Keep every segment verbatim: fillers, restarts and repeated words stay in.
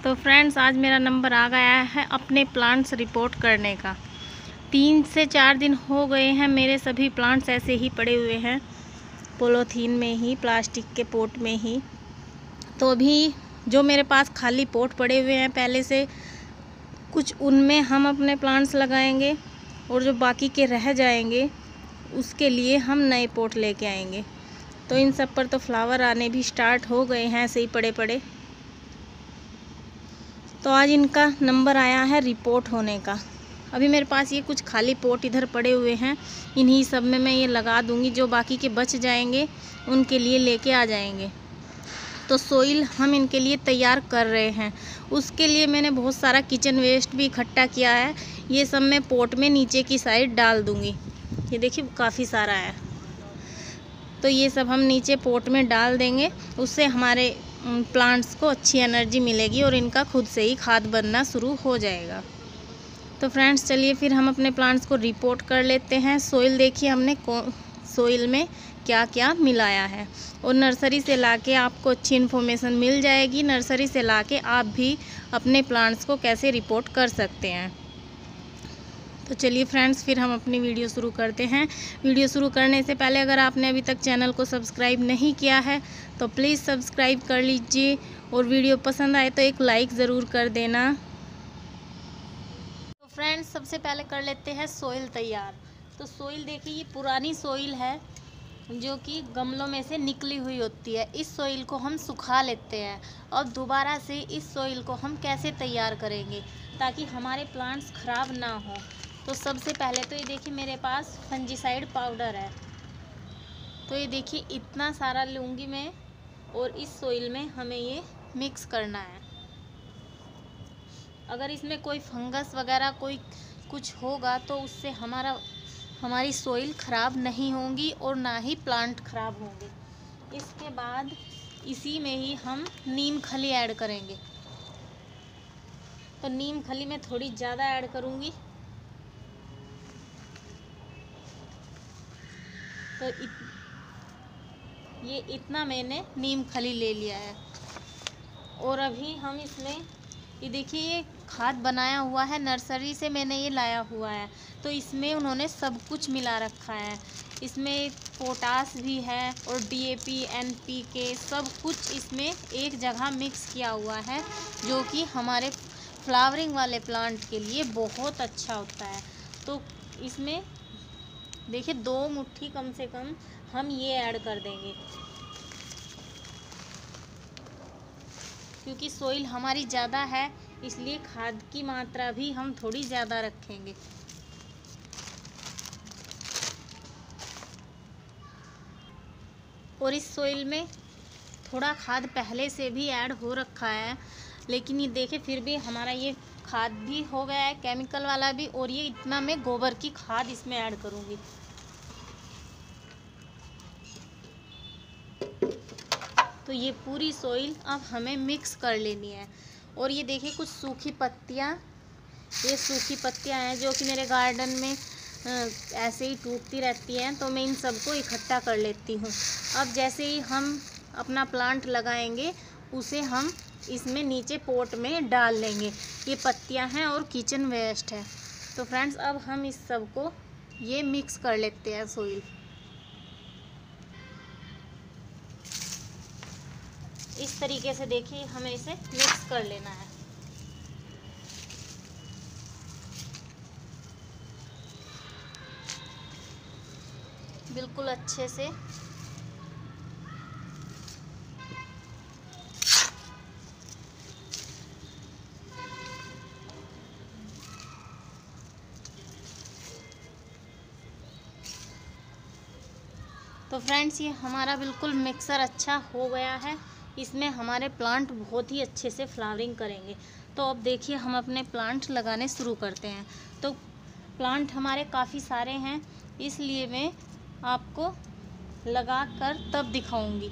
तो फ्रेंड्स, आज मेरा नंबर आ गया है अपने प्लांट्स रिपोर्ट करने का। तीन से चार दिन हो गए हैं, मेरे सभी प्लांट्स ऐसे ही पड़े हुए हैं, पॉलीथीन में ही, प्लास्टिक के पोट में ही। तो अभी जो मेरे पास खाली पोट पड़े हुए हैं पहले से, कुछ उनमें हम अपने प्लांट्स लगाएंगे और जो बाकी के रह जाएंगे उसके लिए हम नए पोट लेके आएंगे। तो इन सब पर तो फ्लावर आने भी स्टार्ट हो गए हैं ऐसे ही पड़े पड़े। तो आज इनका नंबर आया है रिपोर्ट होने का। अभी मेरे पास ये कुछ खाली पोट इधर पड़े हुए हैं, इन्हीं सब में मैं ये लगा दूंगी। जो बाकी के बच जाएंगे उनके लिए लेके आ जाएंगे। तो सोइल हम इनके लिए तैयार कर रहे हैं। उसके लिए मैंने बहुत सारा किचन वेस्ट भी इकट्ठा किया है। ये सब मैं पोट में नीचे की साइड डाल दूंगी। ये देखिए काफ़ी सारा है। तो ये सब हम नीचे पोट में डाल देंगे, उससे हमारे प्लांट्स को अच्छी एनर्जी मिलेगी और इनका खुद से ही खाद बनना शुरू हो जाएगा। तो फ्रेंड्स, चलिए फिर हम अपने प्लांट्स को रिपोर्ट कर लेते हैं। सोइल देखिए हमने सोइल में क्या क्या मिलाया है, और नर्सरी से लाके आपको अच्छी इन्फॉर्मेशन मिल जाएगी। नर्सरी से लाके आप भी अपने प्लांट्स को कैसे रिपोर्ट कर सकते हैं। तो चलिए फ्रेंड्स, फिर हम अपनी वीडियो शुरू करते हैं। वीडियो शुरू करने से पहले अगर आपने अभी तक चैनल को सब्सक्राइब नहीं किया है तो प्लीज़ सब्सक्राइब कर लीजिए, और वीडियो पसंद आए तो एक लाइक ज़रूर कर देना। तो फ्रेंड्स, सबसे पहले कर लेते हैं सोइल तैयार। तो सोइल देखिए, ये पुरानी सोइल है जो कि गमलों में से निकली हुई होती है। इस सोइल को हम सुखा लेते हैं और दोबारा से इस सोइल को हम कैसे तैयार करेंगे ताकि हमारे प्लांट्स ख़राब ना हो। तो सबसे पहले तो ये देखिए मेरे पास फंजीसाइड पाउडर है। तो ये देखिए इतना सारा लूँगी मैं, और इस सोइल में हमें ये मिक्स करना है। अगर इसमें कोई फंगस वगैरह कोई कुछ होगा तो उससे हमारा हमारी सोइल ख़राब नहीं होगी और ना ही प्लांट ख़राब होंगे। इसके बाद इसी में ही हम नीम खली ऐड करेंगे। तो नीम खली मैं थोड़ी ज़्यादा ऐड करूँगी। तो इत, ये इतना मैंने नीम खली ले लिया है। और अभी हम इसमें ये देखिए, ये खाद बनाया हुआ है, नर्सरी से मैंने ये लाया हुआ है। तो इसमें उन्होंने सब कुछ मिला रखा है। इसमें पोटास भी है और डीएपी, एनपीके, सब कुछ इसमें एक जगह मिक्स किया हुआ है, जो कि हमारे फ्लावरिंग वाले प्लांट के लिए बहुत अच्छा होता है। तो इसमें देखिए दो मुट्ठी कम से कम हम ये ऐड कर देंगे, क्योंकि सोइल हमारी ज़्यादा है इसलिए खाद की मात्रा भी हम थोड़ी ज़्यादा रखेंगे। और इस सोइल में थोड़ा खाद पहले से भी ऐड हो रखा है, लेकिन ये देखे फिर भी हमारा ये खाद भी हो गया है, केमिकल वाला भी। और ये इतना मैं गोबर की खाद इसमें ऐड करूँगी। तो ये पूरी सोइल अब हमें मिक्स कर लेनी है। और ये देखिए कुछ सूखी पत्तियाँ, ये सूखी पत्तियाँ हैं जो कि मेरे गार्डन में ऐसे ही टूटती रहती हैं, तो मैं इन सबको इकट्ठा कर लेती हूँ। अब जैसे ही हम अपना प्लांट लगाएंगे उसे हम इसमें नीचे पोट में डाल लेंगे। ये पत्तियाँ हैं और किचन वेस्ट है। तो फ्रेंड्स, अब हम इस सब को ये मिक्स कर लेते हैं सोइल। इस तरीके से देखिए हमें इसे मिक्स कर लेना है। बिल्कुल अच्छे से। तो फ्रेंड्स, ये हमारा बिल्कुल मिक्सर अच्छा हो गया है। इसमें हमारे प्लांट बहुत ही अच्छे से फ्लावरिंग करेंगे। तो अब देखिए हम अपने प्लांट लगाने शुरू करते हैं। तो प्लांट हमारे काफ़ी सारे हैं, इसलिए मैं आपको लगा कर तब दिखाऊंगी।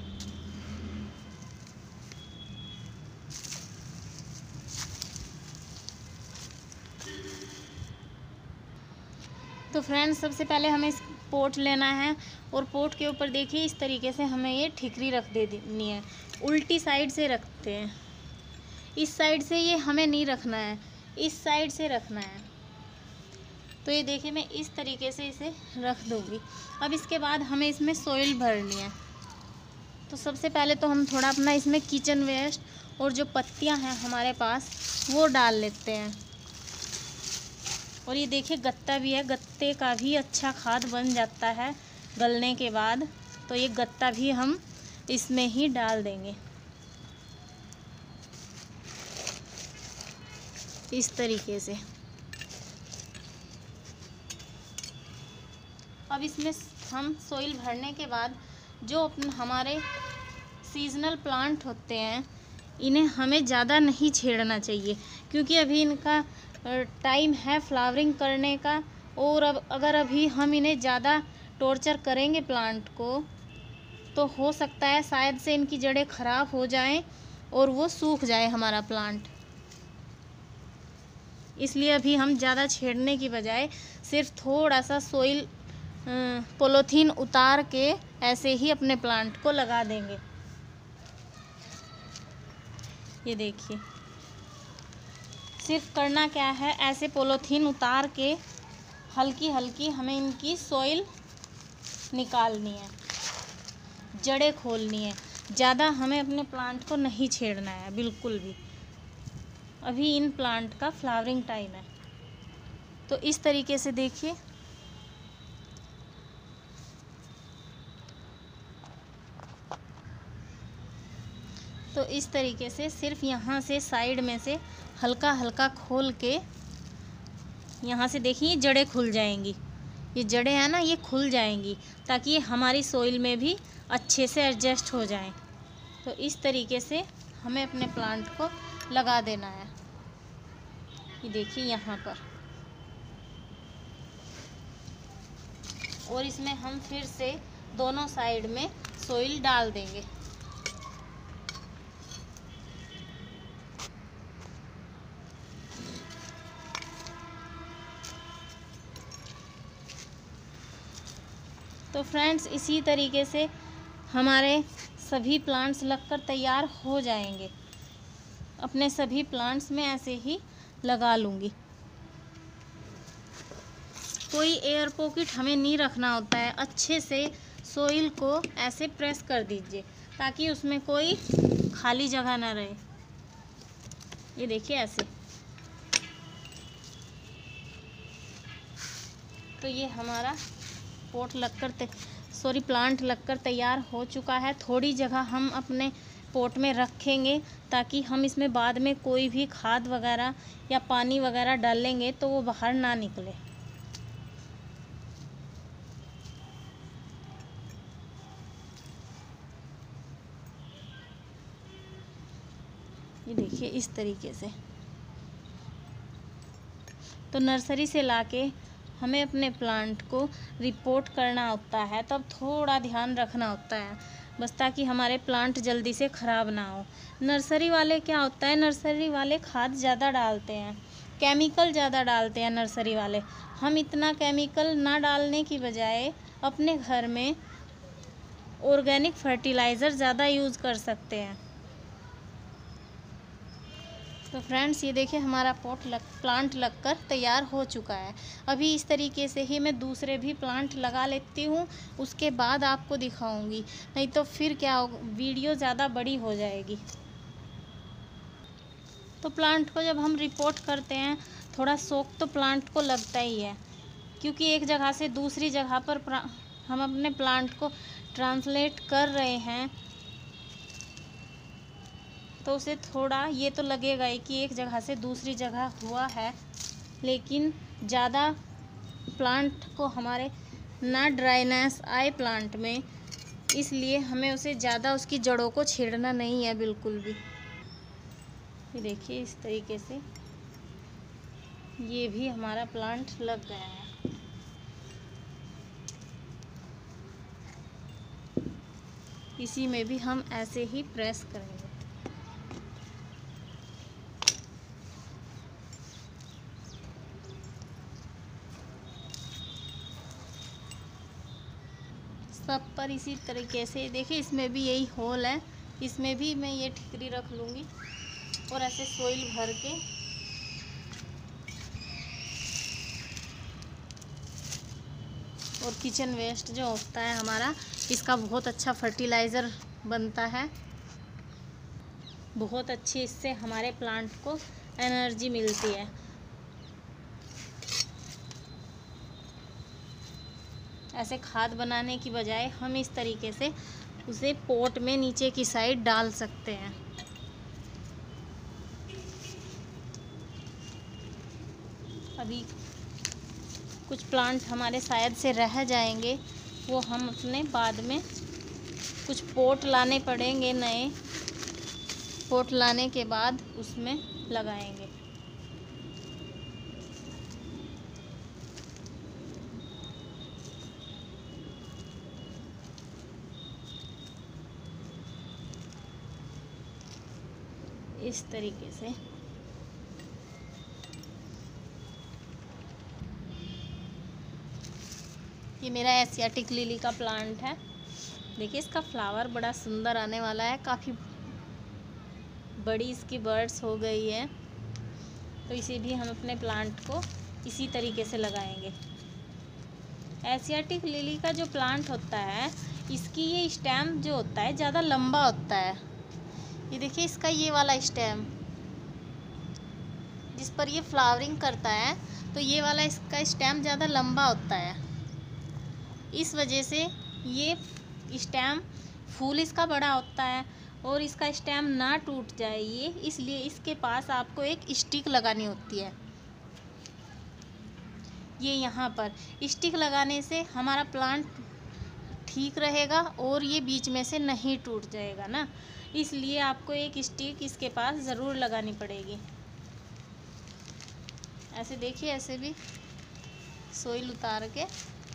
तो फ्रेंड्स, सबसे पहले हमें इस पोट लेना है, और पोट के ऊपर देखिए इस तरीके से हमें ये ठिकरी रख दे देनी है। उल्टी साइड से रखते हैं। इस साइड से ये हमें नहीं रखना है, इस साइड से रखना है। तो ये देखिए मैं इस तरीके से इसे रख दूँगी। अब इसके बाद हमें इसमें सॉइल भरनी है। तो सबसे पहले तो हम थोड़ा अपना इसमें किचन वेस्ट और जो पत्तियां हैं हमारे पास वो डाल लेते हैं। और ये देखिए गत्ता भी है, गत्ते का भी अच्छा खाद बन जाता है गलने के बाद। तो ये गत्ता भी हम इसमें ही डाल देंगे इस तरीके से। अब इसमें हम सॉइल भरने के बाद जो हमारे सीजनल प्लांट होते हैं इन्हें हमें ज़्यादा नहीं छेड़ना चाहिए, क्योंकि अभी इनका टाइम है फ्लावरिंग करने का। और अब अगर अभी हम इन्हें ज़्यादा टॉर्चर करेंगे प्लांट को, तो हो सकता है शायद से इनकी जड़ें ख़राब हो जाएं और वो सूख जाए हमारा प्लांट। इसलिए अभी हम ज़्यादा छेड़ने की बजाय सिर्फ थोड़ा सा सॉइल पॉलीथीन उतार के ऐसे ही अपने प्लांट को लगा देंगे। ये देखिए सिर्फ करना क्या है, ऐसे पॉलीथीन उतार के हल्की हल्की हमें इनकी सॉइल निकालनी है, जड़ें खोलनी है। ज़्यादा हमें अपने प्लांट को नहीं छेड़ना है बिल्कुल भी। अभी इन प्लांट का फ्लावरिंग टाइम है। तो इस तरीके से देखिए तो इस तरीके से सिर्फ यहाँ से साइड में से हल्का हल्का खोल के, यहाँ से देखिए जड़ें खुल जाएंगी। ये जड़ें हैं ना, ये खुल जाएंगी ताकि ये हमारी सॉइल में भी अच्छे से एडजस्ट हो जाएं। तो इस तरीके से हमें अपने प्लांट को लगा देना है। ये देखिए यहाँ पर। और इसमें हम फिर से दोनों साइड में सॉइल डाल देंगे। तो फ्रेंड्स इसी तरीके से हमारे सभी प्लांट्स लगकर तैयार हो जाएंगे। अपने सभी प्लांट्स में ऐसे ही लगा लूँगी। कोई एयर पॉकेट हमें नहीं रखना होता है। अच्छे से सॉइल को ऐसे प्रेस कर दीजिए ताकि उसमें कोई खाली जगह ना रहे। ये देखिए ऐसे। तो ये हमारा पॉट लगकर सॉरी प्लांट लगकर तैयार हो चुका है। थोड़ी जगह हम अपने पॉट में रखेंगे ताकि हम इसमें बाद में कोई भी खाद वगैरह या पानी वगैरह डालेंगे तो वो बाहर ना निकले। ये देखिए इस तरीके से। तो नर्सरी से लाके हमें अपने प्लांट को रिपोर्ट करना होता है, तब थोड़ा ध्यान रखना होता है बस, ताकि हमारे प्लांट जल्दी से ख़राब ना हो। नर्सरी वाले क्या होता है, नर्सरी वाले खाद ज़्यादा डालते हैं, केमिकल ज़्यादा डालते हैं नर्सरी वाले। हम इतना केमिकल ना डालने की बजाय अपने घर में ऑर्गेनिक फर्टिलाइज़र ज़्यादा यूज़ कर सकते हैं। तो फ्रेंड्स ये देखिए हमारा पॉट लग प्लांट लगकर तैयार हो चुका है। अभी इस तरीके से ही मैं दूसरे भी प्लांट लगा लेती हूँ, उसके बाद आपको दिखाऊंगी, नहीं तो फिर क्या हो, वीडियो ज़्यादा बड़ी हो जाएगी। तो प्लांट को जब हम रिपोर्ट करते हैं थोड़ा शौक तो प्लांट को लगता ही है, क्योंकि एक जगह से दूसरी जगह पर हम अपने प्लांट को ट्रांसलेट कर रहे हैं, तो उसे थोड़ा ये तो लगेगा ही कि एक जगह से दूसरी जगह हुआ है। लेकिन ज़्यादा प्लांट को हमारे ना ड्राइनेस आए प्लांट में, इसलिए हमें उसे ज़्यादा उसकी जड़ों को छेड़ना नहीं है बिल्कुल भी। ये देखिए इस तरीके से ये भी हमारा प्लांट लग गया है। इसी में भी हम ऐसे ही प्रेस करेंगे। सब पर इसी तरीके से देखिए, इसमें भी यही होल है, इसमें भी मैं ये ठिकरी रख लूँगी और ऐसे सोइल भर के और किचन वेस्ट जो होता है हमारा, इसका बहुत अच्छा फर्टिलाइज़र बनता है। बहुत अच्छी इससे हमारे प्लांट को एनर्जी मिलती है। ऐसे खाद बनाने की बजाय हम इस तरीके से उसे पॉट में नीचे की साइड डाल सकते हैं। अभी कुछ प्लांट हमारे शायद से रह जाएंगे, वो हम अपने बाद में कुछ पॉट लाने पड़ेंगे, नए पॉट लाने के बाद उसमें लगाएंगे। इस तरीके से ये मेरा एशियाटिक लिली का प्लांट है। देखिए इसका फ्लावर बड़ा सुंदर आने वाला है, काफ़ी बड़ी इसकी बर्ड्स हो गई है। तो इसे भी हम अपने प्लांट को इसी तरीके से लगाएंगे। एशियाटिक लिली का जो प्लांट होता है, इसकी ये स्टेम जो होता है ज़्यादा लंबा होता है। ये देखिए इसका ये वाला स्टेम जिस पर ये फ्लावरिंग करता है, तो ये वाला इसका स्टेम ज़्यादा लंबा होता है। इस वजह से ये स्टेम फूल इसका बड़ा होता है और इसका स्टेम ना टूट जाए ये, इसलिए इसके पास आपको एक स्टिक लगानी होती है। ये यहाँ पर स्टिक लगाने से हमारा प्लांट ठीक रहेगा और ये बीच में से नहीं टूट जाएगा ना, इसलिए आपको एक स्टिक इसके पास ज़रूर लगानी पड़ेगी। ऐसे देखिए, ऐसे भी सोइल उतार के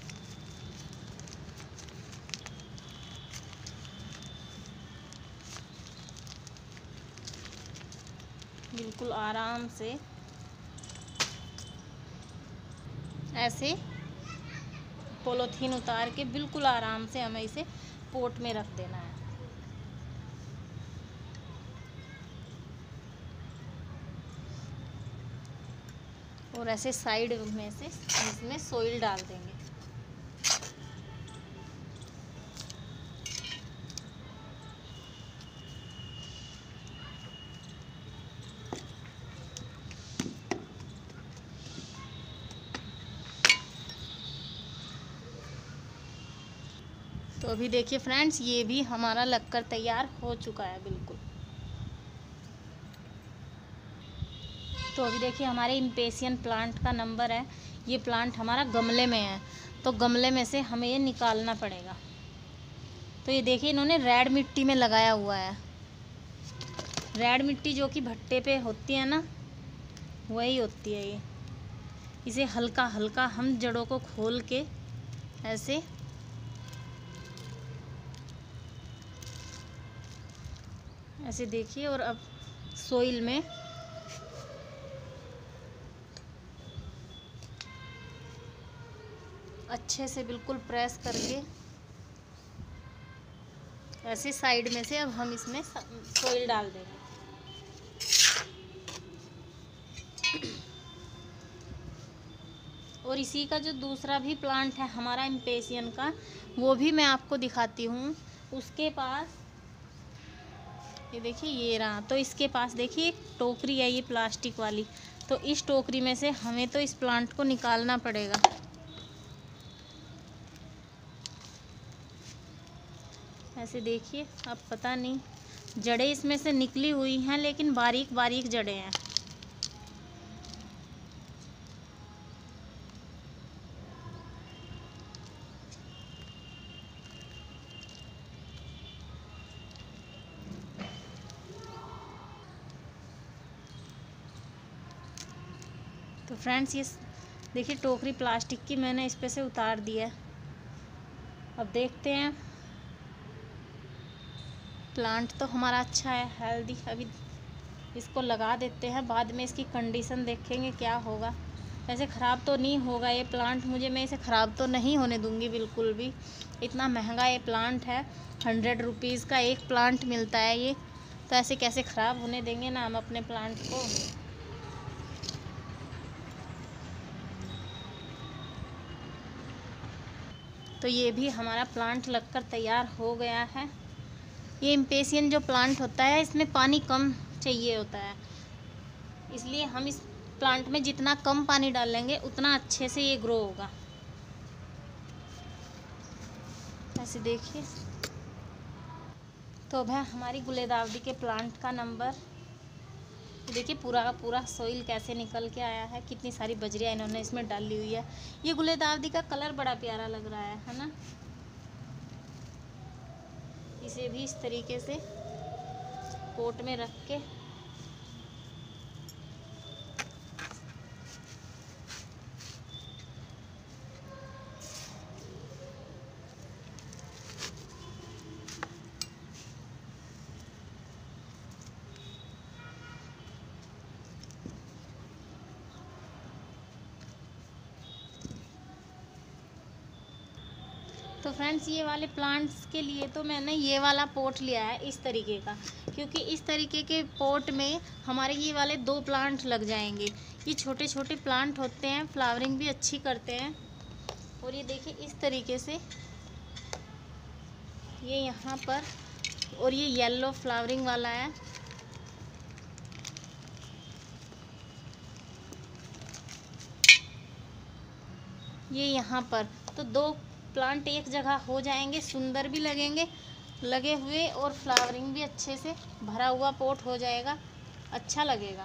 बिल्कुल आराम से ऐसे पॉलीथीन उतार के बिल्कुल आराम से हमें इसे पोट में रख देना है। और ऐसे साइड में से इसमें सोइल डाल देंगे। तो अभी देखिए फ्रेंड्स, ये भी हमारा लगकर तैयार हो चुका है बिल्कुल। तो अभी देखिए हमारे इम्पेशियन प्लांट का नंबर है। ये प्लांट हमारा गमले में है, तो गमले में से हमें ये निकालना पड़ेगा। तो ये देखिए इन्होंने रेड मिट्टी में लगाया हुआ है। रेड मिट्टी जो कि भट्टे पे होती है ना, वही होती है ये। इसे हल्का हल्का हम जड़ों को खोल के ऐसे ऐसे देखिए, और अब सोइल में अच्छे से बिल्कुल प्रेस करके ऐसे साइड में से अब हम इसमें सोइल डाल देंगे। और इसी का जो दूसरा भी प्लांट है हमारा इम्पेशियन का, वो भी मैं आपको दिखाती हूँ। उसके पास ये देखिए ये रहा। तो इसके पास देखिए एक टोकरी है ये प्लास्टिक वाली, तो इस टोकरी में से हमें तो इस प्लांट को निकालना पड़ेगा। ऐसे देखिए, अब पता नहीं जड़ें इसमें से निकली हुई हैं, लेकिन बारीक बारीक जड़ें हैं। तो फ्रेंड्स ये देखिए टोकरी प्लास्टिक की मैंने इस पे से उतार दी है। अब देखते हैं, प्लांट तो हमारा अच्छा है, हेल्दी। अभी इसको लगा देते हैं, बाद में इसकी कंडीशन देखेंगे क्या होगा। ऐसे ख़राब तो नहीं होगा ये प्लांट, मुझे मैं इसे ख़राब तो नहीं होने दूंगी बिल्कुल भी। इतना महंगा ये प्लांट है, हंड्रेड रुपीज़ का एक प्लांट मिलता है ये। तो ऐसे कैसे ख़राब होने देंगे ना हम अपने प्लांट को। तो ये भी हमारा प्लांट लगकर तैयार हो गया है। ये इम्पेशियन जो प्लांट होता है इसमें पानी कम चाहिए होता है, इसलिए हम इस प्लांट में जितना कम पानी डालेंगे उतना अच्छे से ये ग्रो होगा। ऐसे देखिए। तो अब है हमारी गुलेदावदी के प्लांट का नंबर। देखिए पूरा का पूरा सोइल कैसे निकल के आया है, कितनी सारी बजरियाँ इन्होंने इसमें डाली हुई है। ये गुलेदावदी का कलर बड़ा प्यारा लग रहा है है ना। इसे भी इस तरीके से पोट में रख के तो फ्रेंड्स ये वाले प्लांट्स के लिए तो मैंने ये वाला पोट लिया है इस तरीके का, क्योंकि इस तरीके के पोट में हमारे ये वाले दो प्लांट लग जाएंगे। ये छोटे छोटे प्लांट होते हैं, फ्लावरिंग भी अच्छी करते हैं। और ये देखिए इस तरीके से ये यहाँ पर, और ये येलो फ्लावरिंग वाला है। ये यहाँ पर तो दो प्लांट एक जगह हो जाएंगे, सुंदर भी लगेंगे लगे हुए, और फ्लावरिंग भी अच्छे से भरा हुआ पोट हो जाएगा, अच्छा लगेगा।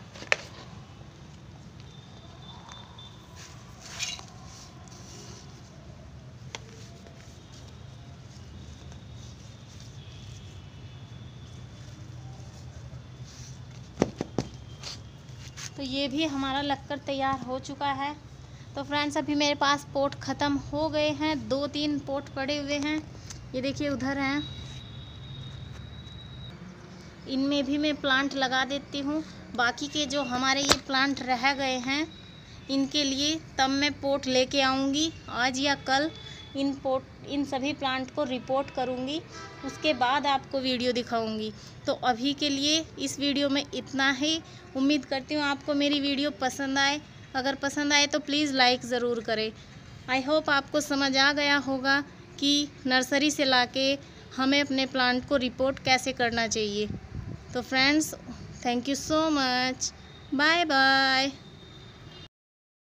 तो ये भी हमारा लगकर तैयार हो चुका है। तो फ्रेंड्स अभी मेरे पास पोट ख़त्म हो गए हैं, दो तीन पोट पड़े हुए हैं। ये देखिए उधर हैं, इनमें भी मैं प्लांट लगा देती हूँ। बाकी के जो हमारे ये प्लांट रह गए हैं इनके लिए तब मैं पोट लेके आऊँगी, आज या कल इन पोट इन सभी प्लांट को रिपोर्ट करूँगी, उसके बाद आपको वीडियो दिखाऊँगी। तो अभी के लिए इस वीडियो में इतना ही। उम्मीद करती हूँ आपको मेरी वीडियो पसंद आए। अगर पसंद आए तो प्लीज़ लाइक ज़रूर करें। आई होप आपको समझ आ गया होगा कि नर्सरी से लाके हमें अपने प्लांट को रिपोर्ट कैसे करना चाहिए। तो friends thank you so much, bye bye.